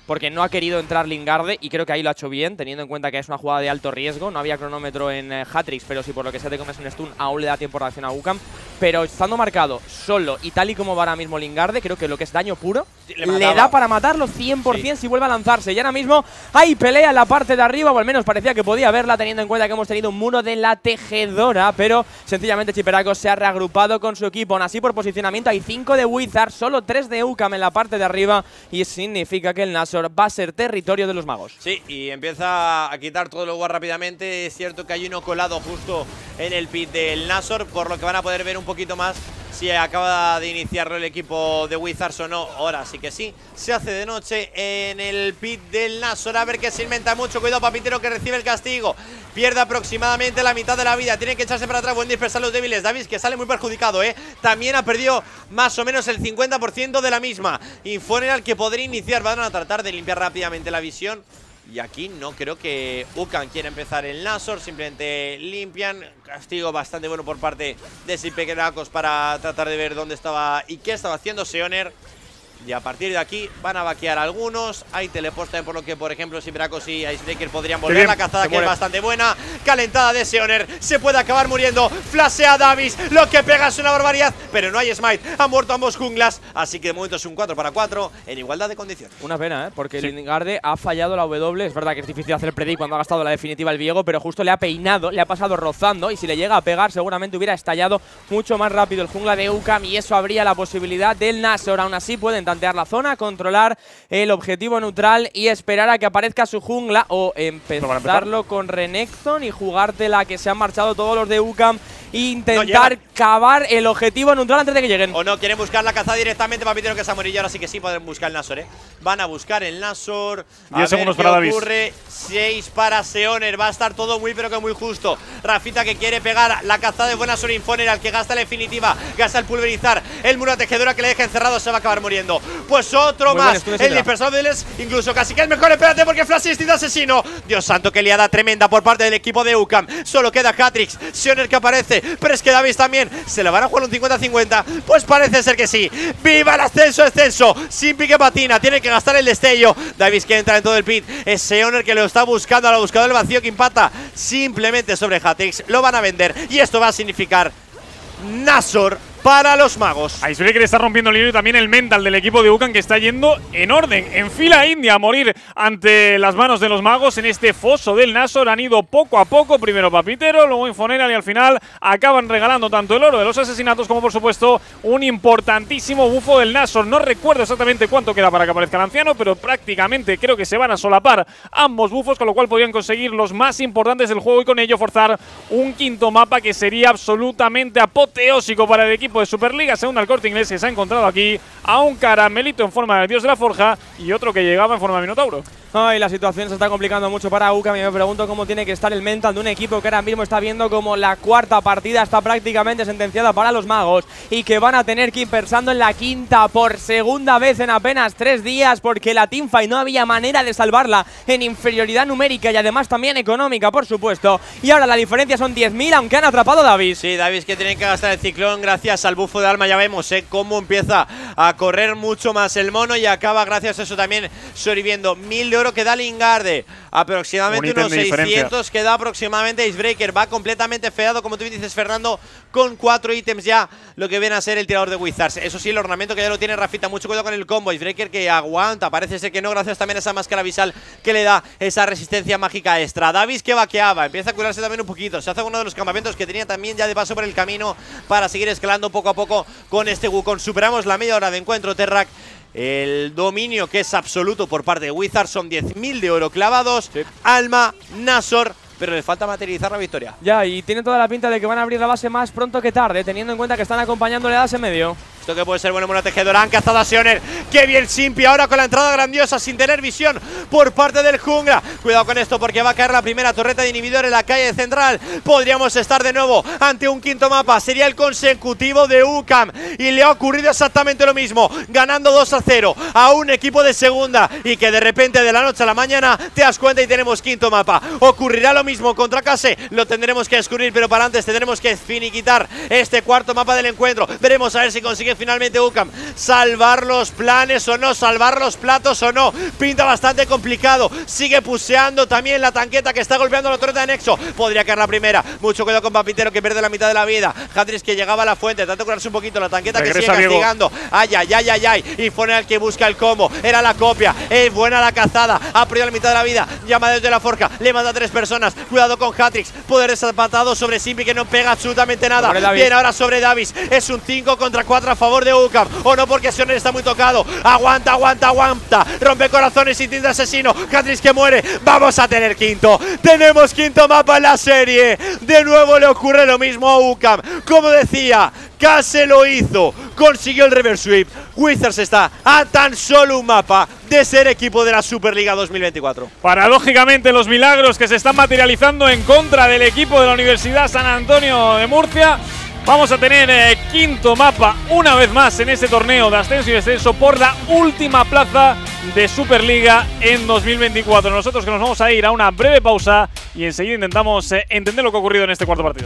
porque no ha querido entrar Lingarde y creo que ahí lo ha hecho bien, teniendo en cuenta que es una jugada de alto riesgo. No había cronómetro en Hatrix, pero si por lo que sea te comes un stun, aún le da tiempo de reacción a UCAM. Pero estando marcado solo y tal y como va ahora mismo Lingarde, creo que lo que es daño puro le da para matarlo 100% si vuelve a lanzarse. Y ahora mismo hay pelea en la parte de arriba, o al menos parecía que podía haberla, teniendo en cuenta que hemos tenido un muro de la tejedora, pero sencillamente Chiperacos se ha reagrupado con su equipo. Aún así, por posicionamiento hay 5 de Wizards, solo 3 de UCAM en la parte de arriba, y significa que el Nashor va a ser territorio de los magos. Sí, y empieza a quitar todo lo guay rápidamente. Es cierto que hay uno colado justo en el pit del Nashor, por lo que van a poder ver un poquito más si acaba de iniciarlo el equipo de Wizards o no. Ahora sí que sí, se hace de noche en el pit del Nashor. A ver que se inventa mucho. Cuidado, Papitero, que recibe el castigo. Pierde aproximadamente la mitad de la vida. Tienen que echarse para atrás. Buen dispersar los débiles. Davis, que sale muy perjudicado, También ha perdido más o menos el 50% de la misma. Infoneral, que podría iniciar. Van a tratar de limpiar rápidamente la visión. Y aquí no creo que UCAM quiera empezar el Nashor. Simplemente limpian. Castigo bastante bueno por parte de Chiperacos para tratar de ver dónde estaba y qué estaba haciendo Seoner. Y a partir de aquí van a vaquear algunos. Hay teleports también, por lo que, por ejemplo, Chiperacos y Icebreaker podrían volver. La cazada que es bastante buena. Calentada de Seoner. Se puede acabar muriendo. Flashea Davis. Lo que pega es una barbaridad. Pero no hay smite. Han muerto ambos junglas. Así que de momento es un 4 para 4 en igualdad de condiciones. Una pena, porque Lingarde ha fallado la W. Es verdad que es difícil hacer predict cuando ha gastado la definitiva el Viego, pero justo le ha peinado, le ha pasado rozando. Y si le llega a pegar, seguramente hubiera estallado mucho más rápido el jungla de UCAM. Y eso habría la posibilidad del Nashor. Aún así pueden tantear la zona, controlar el objetivo neutral y esperar a que aparezca su jungla, o empezarlo con Renekton y jugártela, que se han marchado todos los de UCAM, e intentar cavar el objetivo neutral antes de que lleguen. O no, quieren buscar la caza directamente. Papitero, que se ha morido. Ahora sí que sí pueden buscar el Nashor, Van a buscar el Nashor. 10 segundos para Davis. 6 para Seoner. Va a estar todo muy pero que muy justo. Rafita, que quiere pegar la cazada de buena sobre Infoneral, que gasta la definitiva, gasta el pulverizar. El muro tejedora que le deja encerrado, se va a acabar muriendo. Pues otro muy más. El dispersor de Deles, incluso casi que es mejor. Espérate, porque Flash instinto asesino. Dios santo, qué liada tremenda por parte del equipo de UCAM. Solo queda Hatrix. Seoner, que aparece, pero es que Davis también. ¿Se le van a jugar un 50-50? Pues parece ser que sí. ¡Viva el ascenso! Sin pique patina, tiene que gastar el destello. Davis, que entra en todo el pit. Es Seoner, que lo está buscando, lo ha buscado el vacío, que impacta simplemente sobre Hatrix. Lo van a vender y esto va a significar Nashor para los magos. Icebreaker está rompiendo el hilo, y también el mental del equipo de UCAM, que está yendo en orden, en fila india, a morir ante las manos de los magos en este foso del Nashor. Han ido poco a poco, primero Papitero, luego Infoneral, y al final acaban regalando tanto el oro de los asesinatos como, por supuesto, un importantísimo bufo del Nashor. No recuerdo exactamente cuánto queda para que aparezca el anciano, pero prácticamente creo que se van a solapar ambos bufos, con lo cual podrían conseguir los más importantes del juego y con ello forzar un quinto mapa que sería absolutamente apoteósico para el equipo de Superliga. Según el Corte Inglés, que se ha encontrado aquí a un caramelito en forma de dios de la forja y otro que llegaba en forma de minotauro. Ay, la situación se está complicando mucho para UCAM y me pregunto cómo tiene que estar el mental de un equipo que ahora mismo está viendo como la cuarta partida está prácticamente sentenciada para los magos y que van a tener que ir pensando en la quinta por segunda vez en apenas 3 días, porque la teamfight no había manera de salvarla en inferioridad numérica y además también económica, por supuesto. Y ahora la diferencia son 10.000, aunque han atrapado a Davis. Sí, Davis, que tienen que gastar el ciclón gracias al bufo de alma. Ya vemos cómo empieza a correr mucho más el mono y acaba gracias a eso también sobreviviendo. 1000 de oro que da Lingarde, aproximadamente unos 600 que da aproximadamente Icebreaker. Va completamente feado, como tú dices, Fernando, con 4 ítems ya, lo que viene a ser el tirador de Wizards. Eso sí, el ornamento que ya lo tiene Rafita. Mucho cuidado con el combo. Icebreaker, que aguanta, parece ser que no, gracias también a esa máscara visual que le da esa resistencia mágica extra. Davis, que vaqueaba, empieza a curarse también un poquito. Se hace uno de los campamentos que tenía también ya de paso por el camino para seguir escalando poco a poco con este Wukong. Superamos la media hora de encuentro, Terrac. El dominio que es absoluto por parte de Wizards, son 10.000 de oro clavados. Sí. Alma, Nashor, pero le falta materializar la victoria. Ya, y tiene toda la pinta de que van a abrir la base más pronto que tarde, teniendo en cuenta que están acompañándole a base medio. Esto que puede ser bueno, tejedora. Han cazado a Seoner. ¡Qué bien Simpi! Ahora con la entrada grandiosa sin tener visión por parte del jungla. Cuidado con esto, porque va a caer la primera torreta de inhibidor en la calle central. Podríamos estar de nuevo ante un quinto mapa. Sería el consecutivo de UCAM. Y le ha ocurrido exactamente lo mismo, ganando 2-0 a un equipo de segunda. Y que de repente, de la noche a la mañana, te das cuenta y tenemos quinto mapa. Ocurrirá lo mismo contra Case. Lo tendremos que descubrir, pero para antes tendremos que finiquitar este cuarto mapa del encuentro. Veremos a ver si consigue consigue finalmente UCAM salvar los planes o no, salvar los platos o no. Pinta bastante complicado. Sigue puseando también la tanqueta que está golpeando a la torreta de Nexo. Podría caer la primera. Mucho cuidado con Papintero, que pierde la mitad de la vida. Hatris que llegaba a la fuente, trata de curarse un poquito. La tanqueta que sigue castigando. Ay, ay, ay, ay, ay. Y Fone el que busca el combo. Era la copia. Buena la cazada. Ha perdido la mitad de la vida. Llama desde la forca. Le manda a 3 personas. Cuidado con Hatrix. Poder desapatado sobre Simpi, que no pega absolutamente nada. Bien, ahora sobre Davis. Es un 5 contra 4 a favor de UCAM. O no, porque Sioner está muy tocado. Aguanta, aguanta, aguanta. Rompe corazones, instinto asesino. Hatrix que muere. Vamos a tener quinto. Tenemos quinto mapa en la serie. De nuevo le ocurre lo mismo a UCAM. Como decía, Kase lo hizo. Consiguió el reverse sweep. Wizards está a tan solo un mapa de ser equipo de la Superliga 2024. Paradójicamente, los milagros que se están materializando en contra del equipo de la Universidad San Antonio de Murcia. Vamos a tener quinto mapa una vez más en este torneo de ascenso y descenso por la última plaza de Superliga en 2024. Nosotros que nos vamos a ir a una breve pausa y enseguida intentamos entender lo que ha ocurrido en este cuarto partido.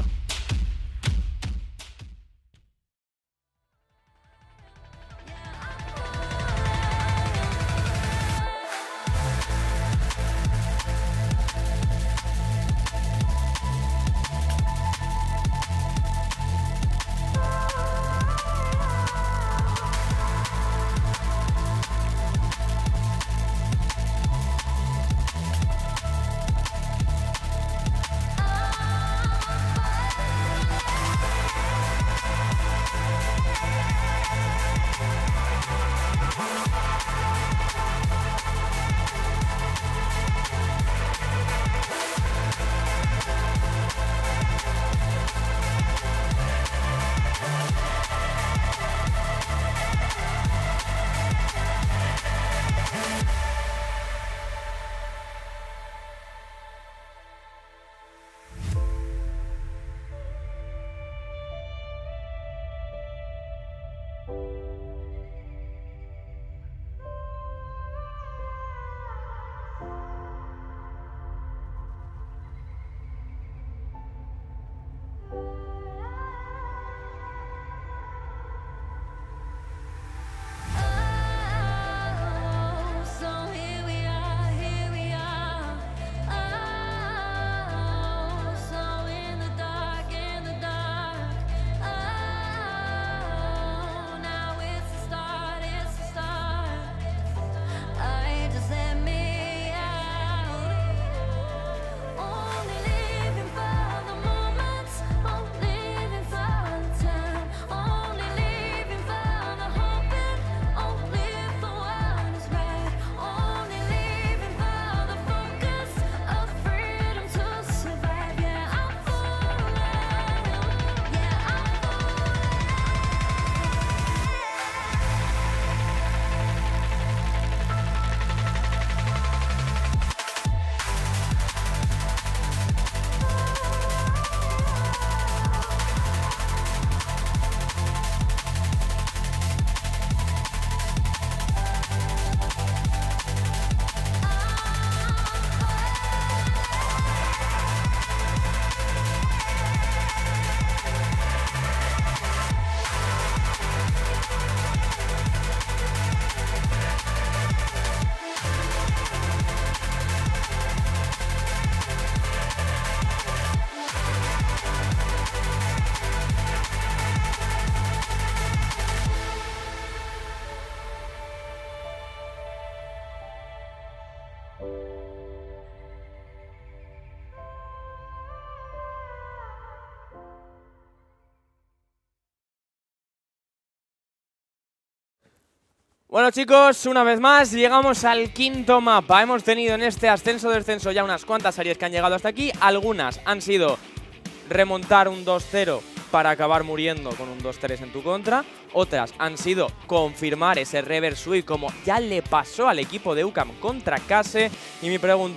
Bueno chicos, una vez más llegamos al quinto mapa. Hemos tenido en este ascenso-descenso ya unas cuantas series que han llegado hasta aquí. Algunas han sido remontar un 2-0 para acabar muriendo con un 2-3 en tu contra. Otras han sido confirmar ese reverse sweep como ya le pasó al equipo de UCAM contra Kase. Y mi pregunta,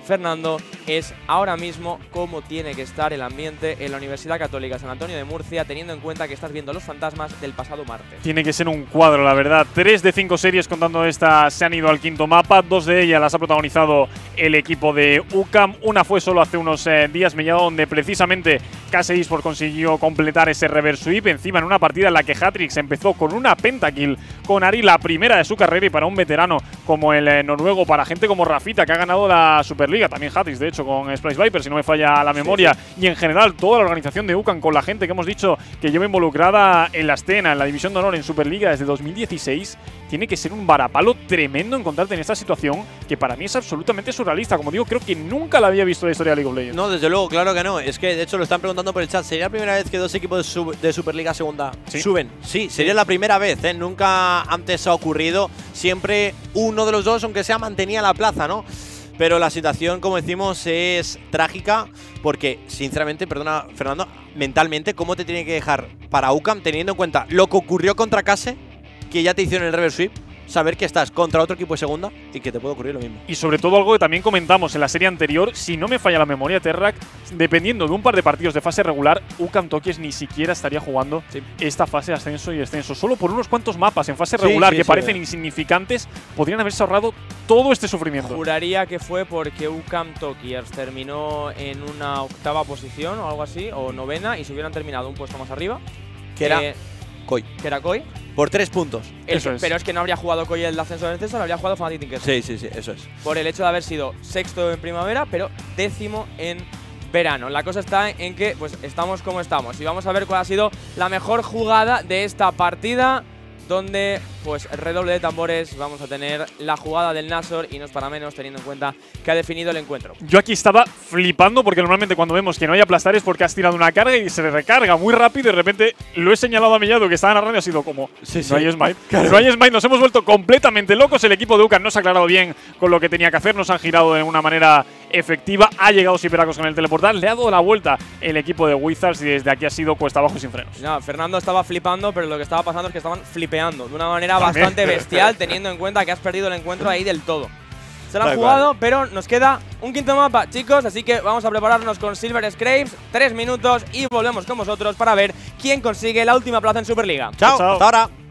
Fernando, es ahora mismo cómo tiene que estar el ambiente en la Universidad Católica San Antonio de Murcia, teniendo en cuenta que estás viendo los fantasmas del pasado martes. Tiene que ser un cuadro, la verdad. 3 de 5 series contando esta se han ido al quinto mapa. 2 de ellas las ha protagonizado el equipo de UCAM. Una fue solo hace unos días, Mellado, donde precisamente KS Esports consiguió completar ese reverse sweep. Encima en una partida en la que Hatrix empezó con una pentakill con Ari, la primera de su carrera, y para un veterano como el noruego, para gente como Rafita, que ha ganado la Superliga, también Hatrix, de hecho, con Splice Viper, si no me falla la memoria, sí. Y en general toda la organización de UCAM, con la gente que hemos dicho que lleva involucrada en la escena, en la División de Honor, en Superliga desde 2016, tiene que ser un varapalo tremendo encontrarte en esta situación, que para mí es absolutamente surrealista. Como digo, creo que nunca la había visto en la historia de League of Legends. No, desde luego, claro que no. Es que, de hecho, lo están preguntando por el chat. ¿Sería la primera vez que 2 equipos de Superliga Segunda suben? Sí, sería la primera vez, ¿eh? Nunca antes ha ocurrido. Siempre uno de los dos, aunque sea, mantenía la plaza, ¿no? Pero la situación, como decimos, es trágica porque, sinceramente, perdona, Fernando, mentalmente, ¿cómo te tiene que dejar para UCAM, teniendo en cuenta lo que ocurrió contra Case, que ya te hicieron el reverse sweep, saber que estás contra otro equipo de segunda y que te puede ocurrir lo mismo? Y sobre todo algo que también comentamos en la serie anterior, si no me falla la memoria, Terrac, dependiendo de un par de partidos de fase regular, UCAM Tokies ni siquiera estaría jugando esta fase de ascenso y descenso. Solo por unos cuantos mapas en fase regular que parecen insignificantes, podrían haberse ahorrado todo este sufrimiento. Juraría que fue porque UCAM Tokiers terminó en una 8ª posición o algo así, o 9ª, y se hubieran terminado un puesto más arriba. Que era Koi. Que era Koi. Por 3 puntos. Pero es que no habría jugado Koi el ascenso del descenso, lo habría jugado Fnatic Tinker. Sí, eso es. Por el hecho de haber sido 6º en primavera, pero 10º en verano. La cosa está en que pues estamos como estamos. Y vamos a ver cuál ha sido la mejor jugada de esta partida, donde, pues, redoble de tambores, vamos a tener la jugada del Nashor, y no es para menos, teniendo en cuenta que ha definido el encuentro. Yo aquí estaba flipando porque normalmente cuando vemos que no hay aplastar es porque has tirado una carga y se recarga muy rápido, y de repente lo he señalado a Mellado, que estaba narrando, y ha sido como, no hay smite. Claro. No hay smite, nos hemos vuelto completamente locos. El equipo de UCAM no se ha aclarado bien con lo que tenía que hacer, nos han girado de una manera efectiva. Ha llegado Siperacos con el teleportar, le ha dado la vuelta el equipo de Wizards, y desde aquí ha sido cuesta abajo y sin frenos. No, Fernando estaba flipando, pero lo que estaba pasando es que estaban flipeando de una manera bastante bestial, teniendo en cuenta que has perdido el encuentro ahí del todo. Se lo han jugado, pero nos queda un quinto mapa, chicos, así que vamos a prepararnos con Silver Scrapes, 3 minutos, y volvemos con vosotros para ver quién consigue la última plaza en Superliga. Chao, hasta ahora.